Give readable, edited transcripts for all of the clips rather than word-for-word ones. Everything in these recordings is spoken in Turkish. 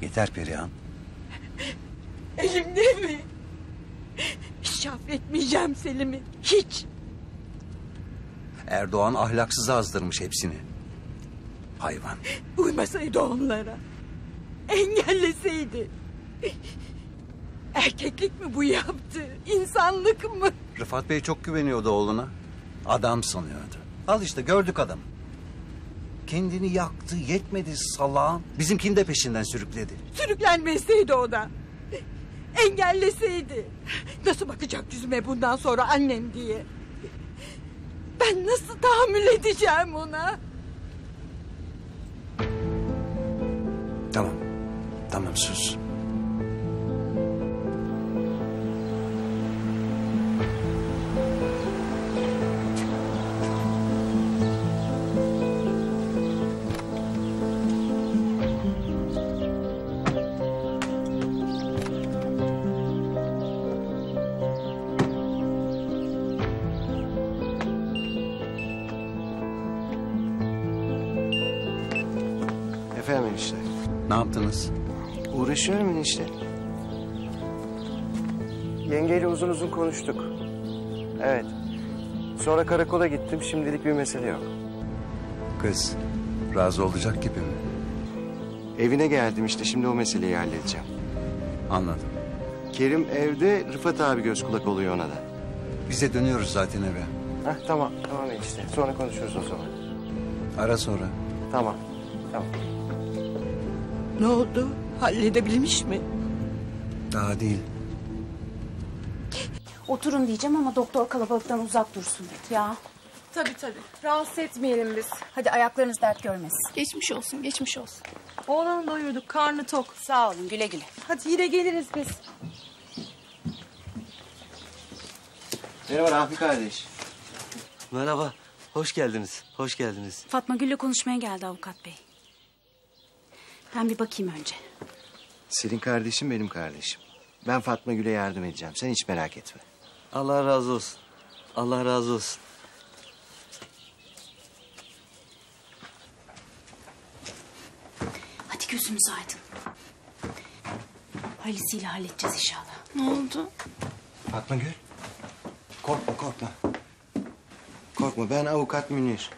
Yeter Perihan. Elimde mi? Hiç affetmeyeceğim Selim'i. Hiç. Erdoğan ahlaksıza azdırmış hepsini. Hayvan. Uymasaydı onlara. Engelleseydi. Erkeklik mi bu yaptı? İnsanlık mı? Rıfat Bey çok güveniyordu oğluna. Adam sanıyordu. Al işte gördük adamı. Kendini yaktı, yetmedi salağın. Bizimkini de peşinden sürükledi. Sürüklenmeseydi o da. Engelleseydi. Nasıl bakacak yüzüme bundan sonra annem diye? Ben nasıl tahammül edeceğim ona? Tamam. Tamam sus. Efendim enişte. Ne yaptınız? Uğraşıyorum enişte. Yengeyle uzun uzun konuştuk. Evet. Sonra karakola gittim. Şimdilik bir mesele yok. Kız razı olacak gibi mi? Evine geldim işte. Şimdi o meseleyi halledeceğim. Anladım. Kerim evde, Rıfat abi göz kulak oluyor ona da. Bize dönüyoruz zaten eve. Hah, tamam. Tamam enişte. Sonra konuşuruz o zaman. Ara sonra. Tamam. Tamam. Ne oldu? Halledebilmiş mi? Daha değil. Oturun diyeceğim ama doktor kalabalıktan uzak dursun dedi ya. Tabii. Rahatsız etmeyelim biz. Hadi ayaklarınız dert görmesin. Geçmiş olsun, geçmiş olsun. Oğlanı doyurduk, karnı tok. Sağ olun, güle güle. Hadi yine geliriz biz. Merhaba Rafi kardeş. Merhaba, hoş geldiniz, hoş geldiniz. Fatma Gül'le konuşmaya geldi avukat bey. Ben bir bakayım önce. Senin kardeşim benim kardeşim. Ben Fatma Gül'e yardım edeceğim. Sen hiç merak etme. Allah razı olsun, Allah razı olsun. Hadi gözünüz aydın. Hayırlısıyla halledeceğiz inşallah. Ne oldu? Fatma Gül. Korkma korkma. Korkma ben avukat Münir.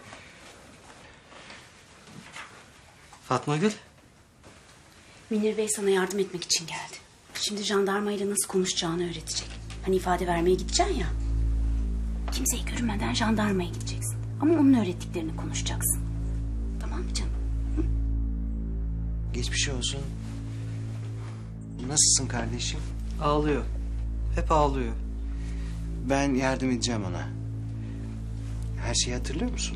Fatma Gül, Münir Bey sana yardım etmek için geldi. Şimdi jandarmayla nasıl konuşacağını öğretecek. Hani ifade vermeye gideceksin ya. Kimseye görünmeden jandarmaya gideceksin. Ama onun öğrettiklerini konuşacaksın. Tamam mı canım? Geçmiş olsun. Nasılsın kardeşim? ağlıyor. Hep ağlıyor. Ben yardım edeceğim ona. Her şeyi hatırlıyor musun?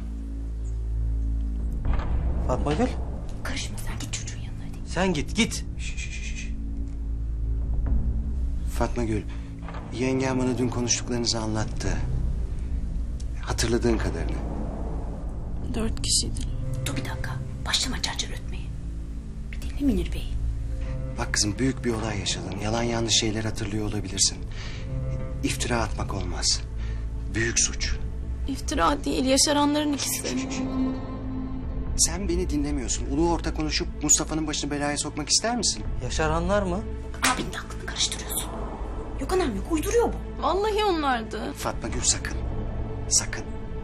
Fatma Gül, Karışma sen git çocuğun yanına hadi. sen git. Fatma Gül, yengem bana dün konuştuklarınızı anlattı. Hatırladığın kadarını. 4 kişiydiler. Dur bir dakika. Başlama carcar ötmeye. Bir dinle Münir Bey. Bak kızım büyük bir olay yaşadın. Yalan yanlış şeyler hatırlıyor olabilirsin. İftira atmak olmaz. Büyük suç. İftira değil, yaşaranların ikisi. Sen beni dinlemiyorsun. Ulu orta konuşup Mustafa'nın başını belaya sokmak ister misin? Yaşaranlar mı? Abinin de aklını karıştırıyorsun. Yok anam yok uyduruyor bu. Vallahi onlardı. Fatma Gül sakın. Sakın.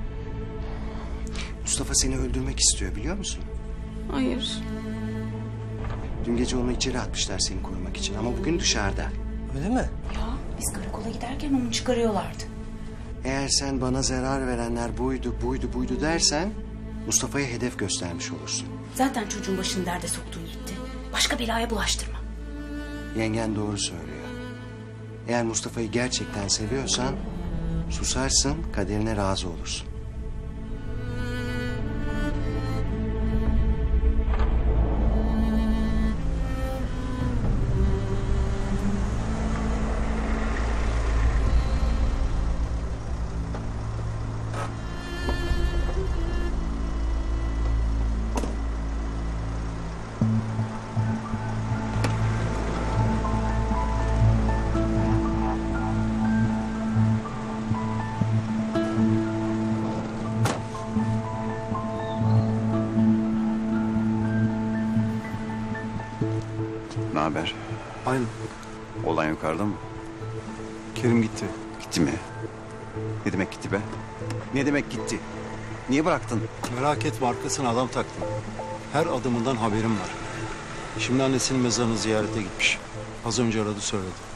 Mustafa seni öldürmek istiyor biliyor musun? Hayır. Dün gece onu içeri atmışlar seni korumak için ama bugün dışarıda. Öyle mi? Ya biz karakola giderken onu çıkarıyorlardı. Eğer sen bana zarar verenler buydu dersen Mustafa'ya hedef göstermiş olursun. Zaten çocuğun başını derde soktun gitti. Başka belaya bulaştırma. Yengen doğru söylüyor. Eğer Mustafa'yı gerçekten seviyorsan susarsın, kaderine razı olursun. haber? Aynı. Olan yukarıda mı? Kerim gitti. Gitti mi? Ne demek gitti be? Ne demek gitti? Niye bıraktın? Merak etme, arkasına adam taktım. Her adımından haberim var. Şimdi annesinin mezarını ziyarete gitmiş. Az önce aradı söyledi.